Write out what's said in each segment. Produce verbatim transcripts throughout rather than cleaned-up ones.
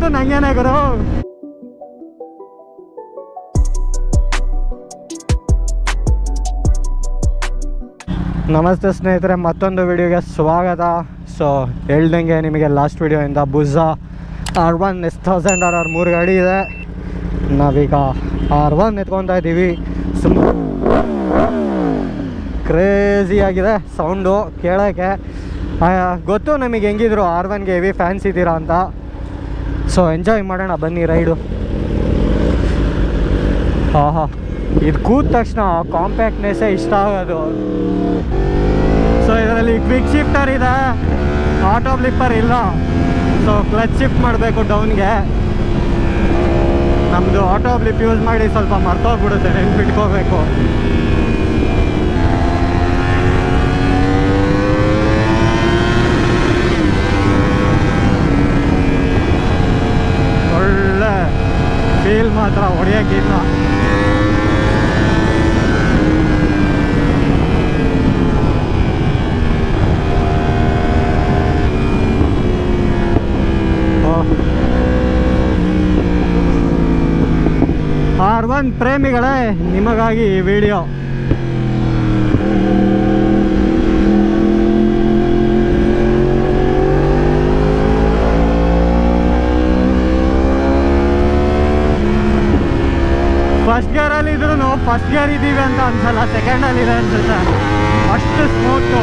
ಯಾವತ್ತೂ ನಂಗೇನೆ ಗುರು. ನಮಸ್ತೆ ಸ್ನೇಹಿತರೆ, ಮತ್ತೊಂದು ವಿಡಿಯೋಗೆ ಸ್ವಾಗತ. ಸೊ ಹೇಳ್ದಂಗೆ ನಿಮಗೆ ಲಾಸ್ಟ್ ವಿಡಿಯೋಯಿಂದ ಬುಜ್ಜಾ R one S thousand R R ಮೂರು ಗಾಡಿ ಇದೆ. ನಾವೀಗ ಆರ್ ಒನ್ ಎತ್ಕೊತಾ ಇದ್ದೀವಿ. ಸುಮ್ಮ ಕ್ರೇಜಿಯಾಗಿದೆ ಸೌಂಡು ಕೇಳೋಕ್ಕೆ. ಗೊತ್ತು ನಮಗೆ ಹೆಂಗಿದ್ರು ಆರ್ ಒನ್ಗೆ ಹೆವಿ ಫ್ಯಾನ್ಸ್ ಇದ್ದೀರಾ ಅಂತ. ಸೊ ಎಂಜಾಯ್ ಮಾಡೋಣ ಬನ್ನಿ ರೈಡು. ಹಾಂ ಹಾಂ, ಇದು ಕೂದ ತಕ್ಷಣ ಕಾಂಪ್ಯಾಕ್ಟ್ನೆಸ್ಸೇ ಇಷ್ಟ ಆಗೋದು. ಸೊ ಇದರಲ್ಲಿ ಕ್ವಿಕ್ ಶಿಫ್ಟರ್ ಇದೆ, ಆಟೋ ಫ್ಲಿಪ್ಪರ್ ಇಲ್ಲ. ಸೊ ಕ್ಲಚ್ ಶಿಫ್ಟ್ ಮಾಡಬೇಕು ಡೌನ್ಗೆ. ನಮ್ಮದು ಆಟೋ ಫ್ಲಿಪ್ ಯೂಸ್ ಮಾಡಿ ಸ್ವಲ್ಪ ಮರ್ತೋಗ್ಬಿಡುತ್ತೆ, ನೆನ್ಪಿಟ್ಕೋಬೇಕು. ಒಳ್ಳೆ ಫೀಲ್ ಮಾತ್ರ ಹೊಡೆಯೋಕ್ಕಿಂತ. ಆರ್ ಒನ್ ಪ್ರೇಮಿಗಳೇ, ನಿಮಗಾಗಿ ಈ ವಿಡಿಯೋ. ಫಸ್ಟ್ ಗೇರಲ್ಲಿ ಇದ್ರೂ ಫಸ್ಟ್ ಗೇರ್ ಇದ್ದೀವಿ ಅಂತ ಅನ್ಸಲ್ಲ, ಸೆಕೆಂಡಲ್ಲಿ ಇದೆ ಅನ್ಸುತ್ತೆ, ಅಷ್ಟು ಸ್ಮೂತು.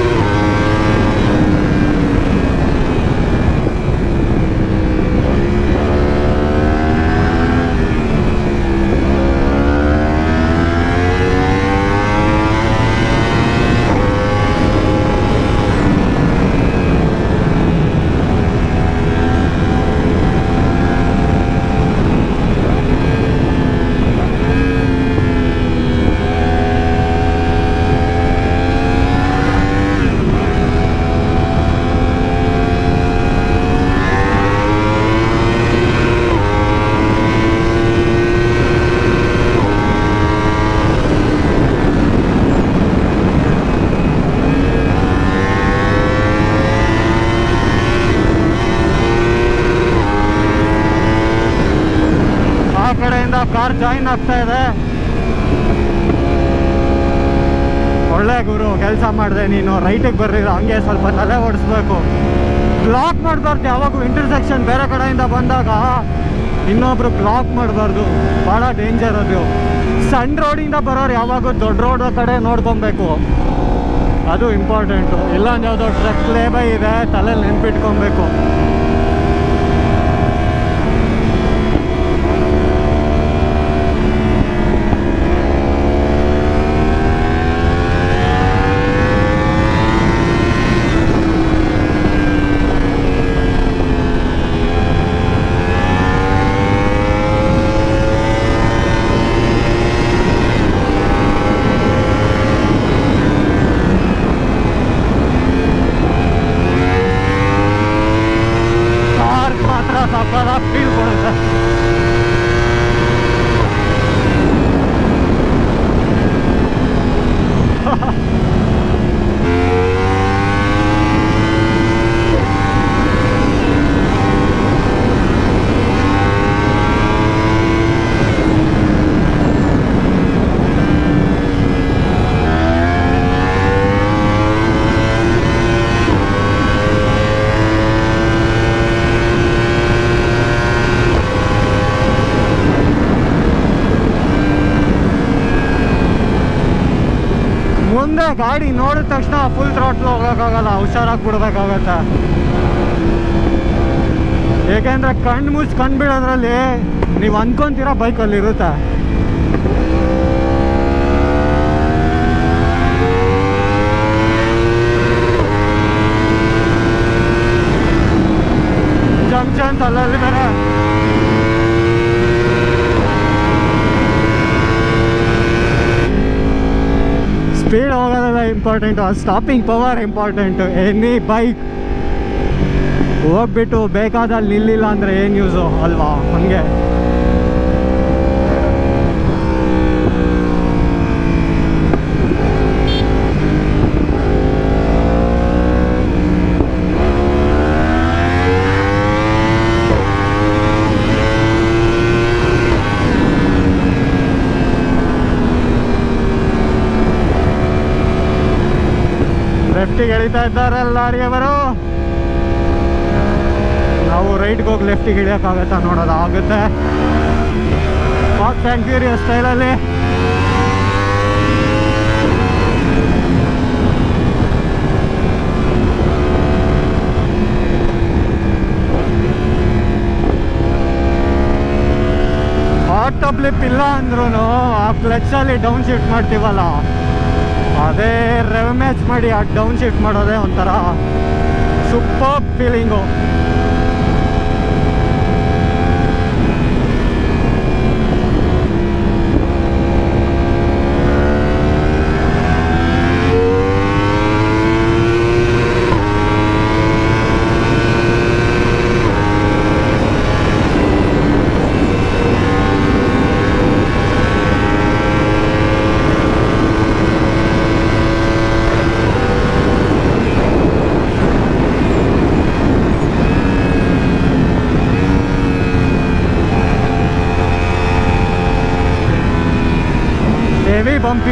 ಕಾರ್ ಜಾಯಿನ್ ಆಗ್ತಾ ಇದೆ. ಒಳ್ಳೆ ಗುರು ಕೆಲಸ ಮಾಡಿದೆ ನೀನು. ರೈಟಿಗೆ ಬರ್ರಿಲ್ಲ, ಹಂಗೆ ಸ್ವಲ್ಪ ತಲೆ ಓಡಿಸ್ಬೇಕು. ಬ್ಲಾಕ್ ಮಾಡಬಾರ್ದು ಯಾವಾಗೂ. ಇಂಟರ್ಸೆಕ್ಷನ್ ಬೇರೆ ಕಡೆಯಿಂದ ಬಂದಾಗ ಇನ್ನೊಬ್ರು ಬ್ಲಾಕ್ ಮಾಡಬಾರ್ದು, ಭಾಳ ಡೇಂಜರ್ ಅದು. ಸಣ್ಣ ರೋಡಿಂದ ಬರೋರು ಯಾವಾಗೂ ದೊಡ್ಡ ರೋಡ್ ಕಡೆ ನೋಡ್ಕೊಬೇಕು, ಅದು ಇಂಪಾರ್ಟೆಂಟು. ಇಲ್ಲೊಂದು ಯಾವುದೋ ಟ್ರಕ್ ಲೇಬೈ ಇದೆ, ತಲೆಯಲ್ಲಿ ನೆನ್ಪಿಟ್ಕೊಬೇಕು. ಫೀಲ್ ಕೊಡುತ್ತೆ. ಮುಂದೆ ಗಾಡಿ ನೋಡಿದ ತಕ್ಷಣ ಫುಲ್ ಥ್ರಾಟ್ಲ್ ಹೋಗೋಕ್ಕಾಗಲ್ಲ, ಹುಷಾರಾಗಿ ಬಿಡ್ಬೇಕಾಗತ್ತೆ. ಏಕೆಂದರೆ ಕಣ್ಣು ಮುಚ್ಚಿ ಕಣ್ಣು ಬಿಡೋದ್ರಲ್ಲಿ ನೀವು ಅಂದ್ಕೊತೀರ ಬೈಕಲ್ಲಿ ಇರುತ್ತೆ. ಜಂಕ್ಷನ್ಸ್ ಅಲ್ಲಲ್ಲಿ ಬೇರೆ ಸ್ಪೀಡ್ ಹೋಗೋದೆಲ್ಲ important, stopping power important. Any bike ಹೋಗ್ಬಿಟ್ಟು ಬೇಕಾದಲ್ಲಿ ನಿಲ್ಲಿಲ್ಲ ಅಂದರೆ ಏನು ಯೂಸು ಅಲ್ವಾ? ಹಾಗೆ ಲೆಫ್ಟಿಗೆ ಎಳಿತಾ ಇದ್ದಾರೆ ಲಾರಿಯವರು. ನಾವು ರೈಟ್ಗೆ ಹೋಗಿ ಲೆಫ್ಟಿಗೆ ಇಳಿಯೋಕ್ಕಾಗತ್ತಾ ನೋಡೋದು, ಆಗುತ್ತೆ. ಫಾಸ್ಟ್ ಆ್ಯಂಡ್ ಫ್ಯೂರಿಯಸ್ ಸ್ಟೈಲಲ್ಲಿ ಆಟೋ ಬ್ಲಿಪ್ ಇಲ್ಲ ಅಂದ್ರೂ ಆ ಕ್ಲಚ್ಚಲ್ಲಿ ಡೌನ್ ಶಿಫ್ಟ್ ಮಾಡ್ತೀವಲ್ಲ, ಅದೇ ರೆವ್ ಮ್ಯಾಚ್ ಮಾಡಿ ಆ ಡೌನ್ ಶಿಫ್ಟ್ ಮಾಡೋದೇ ಒಂಥರ super feeling. Heavy bumpy.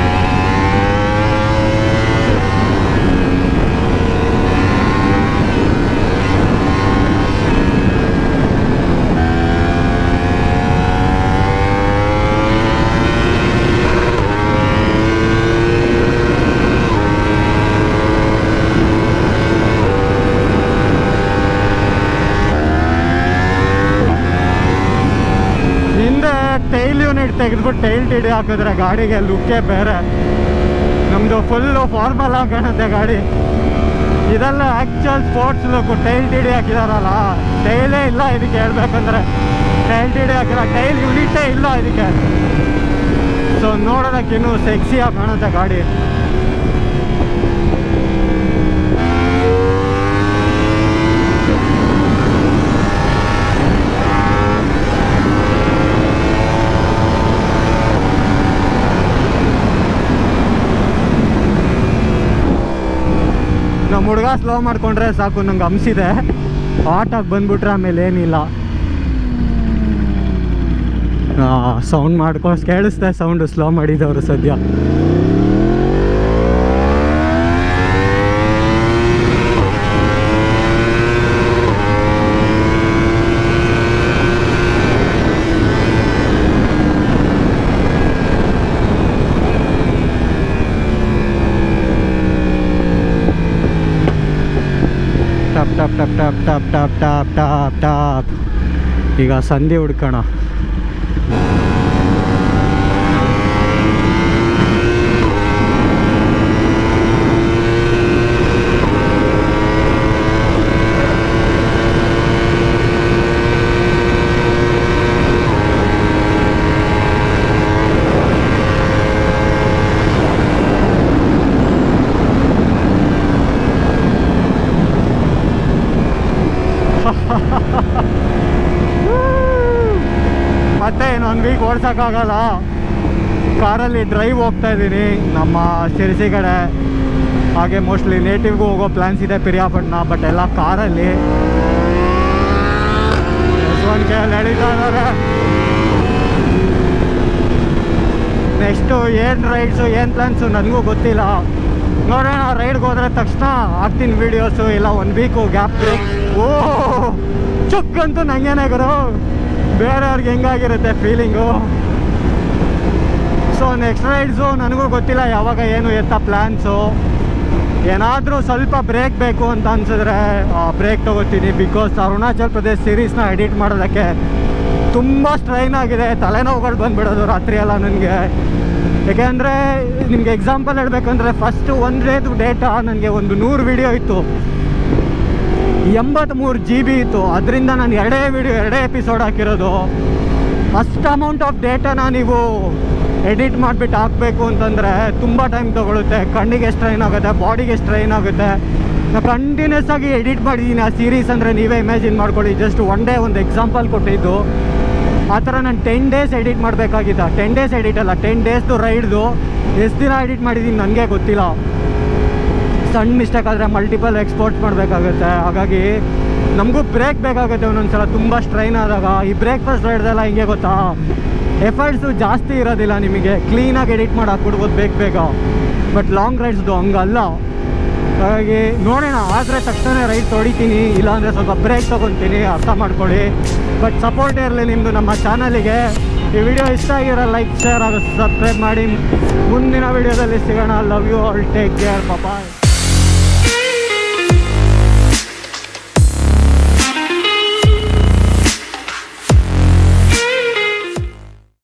Tail unit ತೆಗೆದ್ಬಿಟ್ಟು ಟೈಲ್ ಟಿಡಿ ಹಾಕಿದ್ರೆ ಗಾಡಿಗೆ ಲುಕ್ಕೇ ಬೇರೆ. ನಮ್ಮದು ಫುಲ್ಲು ಫಾರ್ಮಲ್ ಆಗಿ ಕಾಣುತ್ತೆ ಗಾಡಿ. ಇದೆಲ್ಲ actual sports look. Tail tidy ಹಾಕಿದಾರಲ್ಲ, ಟೈಲೇ ಇಲ್ಲ ಇದಕ್ಕೆ ಹೇಳ್ಬೇಕಂದ್ರೆ. ಟೈಲ್ ಟಿಡಿ ಹಾಕಿಲ್ಲ, ಟೈಲ್ ಯೂನಿಟೇ ಇಲ್ಲ ಇದಕ್ಕೆ. ಸೊ ನೋಡೋದಕ್ಕೆ ಇನ್ನೂ ಸೆಕ್ಸಿಯಾಗಿ ಕಾಣುತ್ತೆ ಗಾಡಿ. ನಮ್ಮ ಹುಡುಗ ಸ್ಲೋ ಮಾಡಿಕೊಂಡ್ರೆ ಸಾಕು, ನಂಗೆ ಹಂಸಿದೆ. ಆಟಾಗಿ ಬಂದ್ಬಿಟ್ರೆ ಆಮೇಲೆ ಏನಿಲ್ಲ. ಸೌಂಡ್ ಮಾಡ್ಕೊಂಡು ಕೇಳಿಸ್ದೆ, ಸೌಂಡು ಸ್ಲೋ ಮಾಡಿದವರು ಸದ್ಯ. ಟಪ್ ಟಪ್ ಟಪ್ ಟಪ್ ಟಪ್ ಟಪ್ ಟಪ್ ಟಪ್ ಟಪ್. ಈಗ ಸಂಧಿ ಹುಡ್ಕೋಣ. ಮತ್ತೆ ಇನ್ನೊಂದು ವೀಕ್ ಓಡ್ಸೋಕ್ಕಾಗಲ್ಲ. ಕಾರಲ್ಲಿ ಡ್ರೈವ್ ಹೋಗ್ತಾ ಇದ್ದೀನಿ ನಮ್ಮ ಶಿರಸಿ ಕಡೆ. ಹಾಗೆ ಮೋಸ್ಟ್ಲಿ ನೇಟಿವ್ಗೂ ಹೋಗೋ ಪ್ಲ್ಯಾನ್ಸ್ ಇದೆ, ಪಿರಿಯಾಪಟ್ಟಣ. ಬಟ್ ಎಲ್ಲ ಕಾರಲ್ಲಿ ಯಶವಂತಿಕೆಯಲ್ಲಿ ಎಳೀತಾ ಇದ್ದಾರೆ. ನೆಕ್ಸ್ಟು ಏನು ರೈಡ್ಸು ಏನು ಪ್ಲ್ಯಾನ್ಸು ನನಗೂ ಗೊತ್ತಿಲ್ಲ. ನೋಡೋಣ. ರೈಡ್ಗೆ ಹೋದ್ರೆ ತಕ್ಷಣ ಹಾಕ್ತೀನಿ ವೀಡಿಯೋಸು, ಇಲ್ಲ ಒಂದು ವೀಕು ಗ್ಯಾಪ್ ಬ್ರೇಕ್. ಓ ಚುಕ್ಕಂತೂ ನಂಗೇನೆ ಗುರು, ಬೇರೆಯವ್ರಿಗೆ ಹೆಂಗಾಗಿರುತ್ತೆ ಫೀಲಿಂಗು. ಸೊ ನೆಕ್ಸ್ಟ್ ರೈಡ್ಸು ನನಗೂ ಗೊತ್ತಿಲ್ಲ ಯಾವಾಗ ಏನು ಎತ್ತ ಪ್ಲ್ಯಾನ್ಸು. ಏನಾದರೂ ಸ್ವಲ್ಪ ಬ್ರೇಕ್ ಬೇಕು ಅಂತ ಅನ್ಸಿದ್ರೆ ಬ್ರೇಕ್ ತೊಗೋತೀನಿ. ಬಿಕಾಸ್ ಅರುಣಾಚಲ್ ಪ್ರದೇಶ್ ಸೀರೀಸ್ನ ಎಡಿಟ್ ಮಾಡೋದಕ್ಕೆ ತುಂಬ ಸ್ಟ್ರೈನ್ ಆಗಿದೆ, ತಲೆನೋವುಗಳು ಬಂದುಬಿಡೋದು ರಾತ್ರಿ ಎಲ್ಲ ನನಗೆ. ಯಾಕೆಂದರೆ ನಿಮಗೆ ಎಕ್ಸಾಂಪಲ್ ಹೇಳಬೇಕಂದ್ರೆ ಫಸ್ಟು ಒನ್ ಡೇದು ಡೇಟಾ ನನಗೆ ಒಂದು ನೂರು ವೀಡಿಯೋ ಇತ್ತು, ಎಂಬತ್ತ್ಮೂರು ಜಿ ಬಿ ಇತ್ತು. ಅದರಿಂದ ನಾನು ಎರಡೇ ವಿಡಿಯೋ ಎರಡೇ ಎಪಿಸೋಡ್ ಹಾಕಿರೋದು. ಅಷ್ಟು ಅಮೌಂಟ್ ಆಫ್ ಡೇಟಾನ ನೀವು ಎಡಿಟ್ ಮಾಡಿಬಿಟ್ಟು ಹಾಕಬೇಕು ಅಂತಂದರೆ ತುಂಬ ಟೈಮ್ ತೊಗೊಳುತ್ತೆ. ಕಣ್ಣಿಗೆ ಸ್ಟ್ರೈನ್ ಆಗುತ್ತೆ, ಬಾಡಿಗೆ ಸ್ಟ್ರೈನ್ ಆಗುತ್ತೆ. ನಾನು ಕಂಟಿನ್ಯೂಸ್ ಆಗಿ ಎಡಿಟ್ ಮಾಡಿದ್ದೀನಿ ಆ ಸೀರೀಸ್. ಅಂದರೆ ನೀವೇ ಇಮ್ಯಾಜಿನ್ ಮಾಡ್ಕೊಳ್ಳಿ, ಜಸ್ಟ್ ಒನ್ ಡೇ ಒಂದು ಎಕ್ಸಾಂಪಲ್ ಕೊಟ್ಟಿದ್ದು. ಆ ಥರ ನಾನು ಟೆನ್ ಡೇಸ್ ಎಡಿಟ್ ಮಾಡಬೇಕಾಗಿದ್ದ. ಟೆನ್ ಡೇಸ್ ಎಡಿಟ್ ಅಲ್ಲ, ಟೆನ್ ಡೇಸ್ದು ರೈಡ್ದು ಎಷ್ಟು ದಿನ ಎಡಿಟ್ ಮಾಡಿದ್ದೀನಿ ನನಗೆ ಗೊತ್ತಿಲ್ಲ. ಸಣ್ಣ ಮಿಸ್ಟೇಕ್ ಆದರೆ ಮಲ್ಟಿಪಲ್ ಎಕ್ಸ್ಪೋರ್ಟ್ ಮಾಡಬೇಕಾಗುತ್ತೆ. ಹಾಗಾಗಿ ನಮಗೂ ಬ್ರೇಕ್ ಬೇಕಾಗುತ್ತೆ ಒಂದೊಂದು ಸಲ ತುಂಬ ಸ್ಟ್ರೈನ್ ಆದಾಗ. ಈ ಬ್ರೇಕ್ಫಾಸ್ಟ್ ರೈಡ್ದೆಲ್ಲ ಹಿಂಗೆ ಗೊತ್ತಾ, ಎಫರ್ಟ್ಸು ಜಾಸ್ತಿ ಇರೋದಿಲ್ಲ, ನಿಮಗೆ ಕ್ಲೀನಾಗಿ ಎಡಿಟ್ ಮಾಡಿ ಹಾಕ್ಬಿಡ್ಬೋದು ಬೇಗ ಬೇಗ. ಬಟ್ ಲಾಂಗ್ ರೈಡ್ಸ್ದು ಹಂಗಲ್ಲ, ಹಾಗಾಗಿ ನೋಡೋಣ, ಆದರೆ ತಕ್ಷಣ ರೈಟ್ ಹೊಡಿತೀನಿ, ಇಲ್ಲಾಂದರೆ ಸ್ವಲ್ಪ ಬ್ರೇಕ್ ತೊಗೊತೀನಿ, ಅರ್ಥ ಮಾಡ್ಕೊಳ್ಳಿ. ಬಟ್ ಸಪೋರ್ಟ್ ಇರಲಿ ನಿಮ್ಮದು ನಮ್ಮ ಚಾನಲಿಗೆ. ಈ ವಿಡಿಯೋ ಇಷ್ಟ ಆಗಿರೋ ಲೈಕ್ ಶೇರ್ ಹಾಗೂ ಸಬ್ಸ್ಕ್ರೈಬ್ ಮಾಡಿ. ಮುಂದಿನ ವಿಡಿಯೋದಲ್ಲಿ ಸಿಗೋಣ. Love you all, take care, bye.